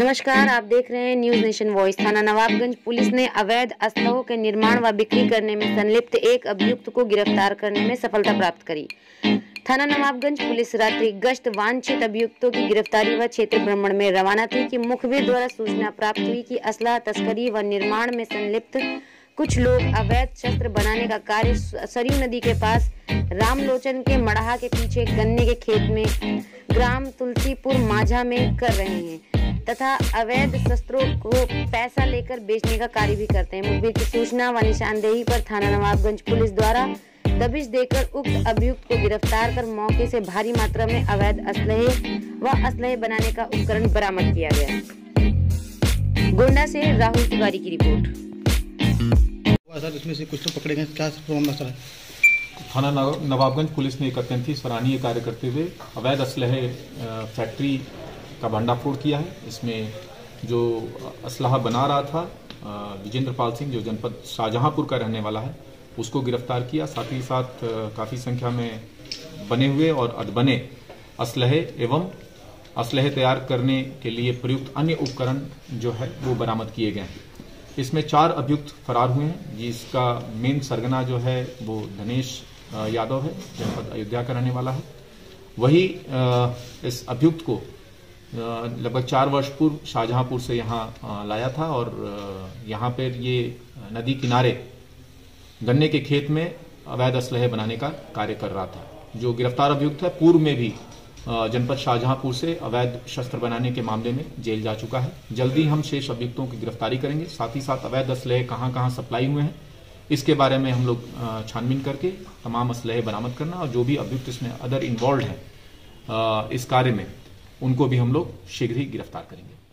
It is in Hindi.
नमस्कार, आप देख रहे हैं न्यूज नेशन वॉइस। थाना नवाबगंज पुलिस ने अवैध असलहों के निर्माण व बिक्री करने में संलिप्त एक अभियुक्त को गिरफ्तार करने में सफलता प्राप्त करी। थाना नवाबगंज पुलिस रात्रि गश्त वांछित अभियुक्तों की गिरफ्तारी व क्षेत्र भ्रमण में रवाना थी कि मुखबिर द्वारा सूचना प्राप्त हुई कि असलाह तस्करी व निर्माण में संलिप्त कुछ लोग अवैध शस्त्र बनाने का कार्य सरयू नदी के पास रामलोचन के मड़हा के पीछे गन्ने के खेत में ग्राम तुलसीपुर माझा में कर रहे हैं तथा अवैध शस्त्रों को पैसा लेकर बेचने का कार्य भी करते हैं। मुखबिर की सूचना व निशानदेही पर थाना नवाबगंज पुलिस द्वारा दबिश देकर उक्त अभियुक्त को गिरफ्तार कर मौके से भारी मात्रा में अवैध असलहे व असलहे बनाने का उपकरण बरामद किया गया। गोंडा से राहुल तिवारी की रिपोर्ट। सर, इसमें से कुछ तो पकड़े गए, क्या मामला सर? थाना नवाबगंज पुलिस ने एक अत्यंत ही सराहनीय कार्य करते हुए अवैध असलहे फैक्ट्री का भंडाफोड़ किया है। इसमें जो असलहा बना रहा था विजेंद्र पाल सिंह, जो जनपद शाहजहांपुर का रहने वाला है, उसको गिरफ्तार किया। साथ ही साथ काफ़ी संख्या में बने हुए और अधबने असलहे एवं असलहे तैयार करने के लिए प्रयुक्त अन्य उपकरण जो है वो बरामद किए गए हैं। इसमें 4 अभियुक्त फरार हुए हैं, जिसका मेन सरगना जो है वो धनेश यादव है, जनपद अयोध्या का रहने वाला है। वही इस अभियुक्त को लगभग 4 वर्ष पूर्व शाहजहांपुर से यहाँ लाया था और यहाँ पर ये नदी किनारे गन्ने के खेत में अवैध असलहे बनाने का कार्य कर रहा था। जो गिरफ्तार अभियुक्त है पूर्व में भी जनपद शाहजहांपुर से अवैध शस्त्र बनाने के मामले में जेल जा चुका है। जल्दी हम शेष अभियुक्तों की गिरफ्तारी करेंगे। साथ ही साथ अवैध असलहे कहां कहां सप्लाई हुए हैं इसके बारे में हम लोग छानबीन करके तमाम असलहे बरामद करना और जो भी अभियुक्त इसमें अदर इन्वॉल्व हैं इस कार्य में, उनको भी हम लोग शीघ्र ही गिरफ्तार करेंगे।